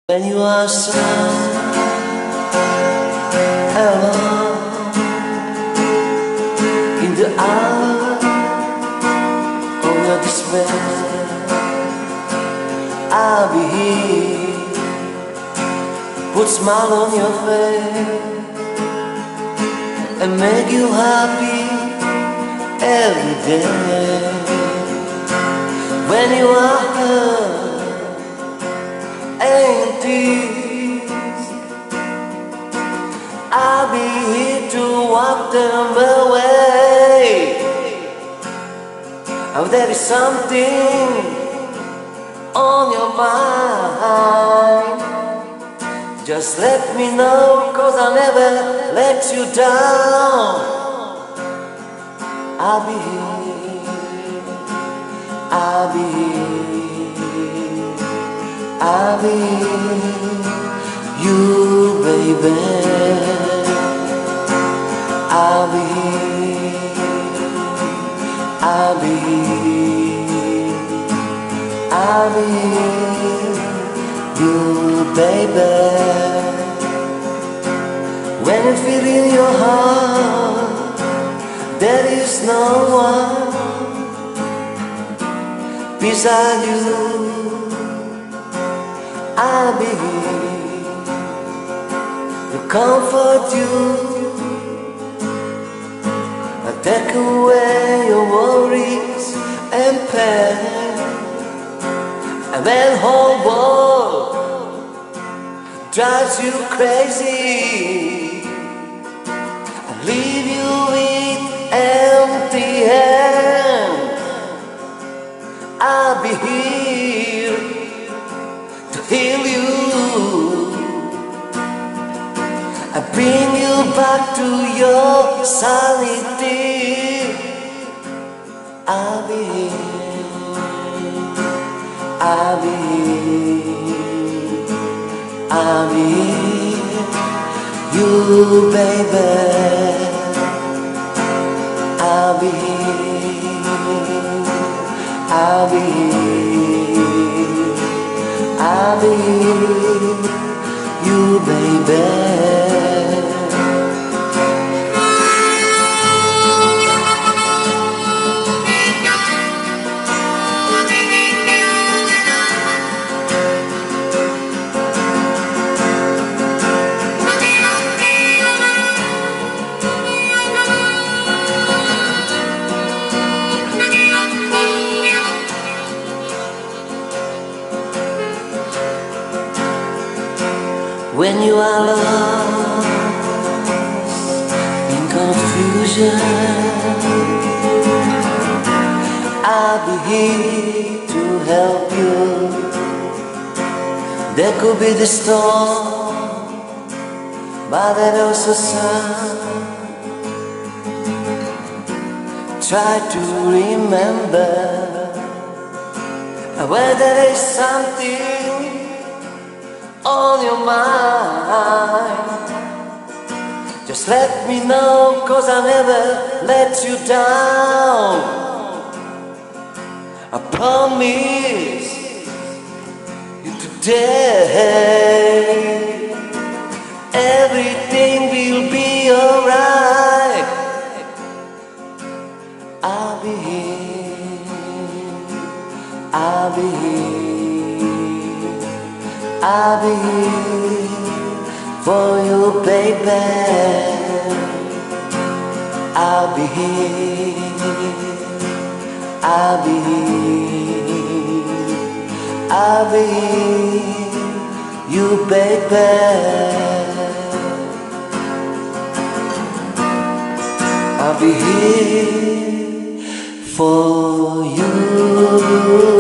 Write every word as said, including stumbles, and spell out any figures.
When you are sad, alone in the hour of your despair, I'll be here, put a smile on your face and make you happy every day. When you are hurt and tears, I'll be here to walk them away. Oh, there is something on your mind, just let me know, 'cause I'll never let you down. I'll be here, I'll be here, I'll be you, baby. I'll be I'll be I'll be you, baby. When you feel in your heart there is no one beside you, I'll be here to comfort you, I take away your worries and pain, and when whole world drives you crazy, I leave you with empty hands. I'll be here to heal you, I bring you back to your sanity. I'll be here, I'll be here, I'll be here, you, baby. I'll be here, I'll be here, I'll be here, you, baby. When you are lost in confusion, I'll be here to help you. There could be the storm, but there's also sun. Try to remember where there is something on your mind, just let me know, 'cause I'll never let you down. I promise you today everything will be alright. I'll be here, I'll be here, I'll be here for you, baby. I'll be here, I'll be here, I'll be here, you, baby. I'll be here for you.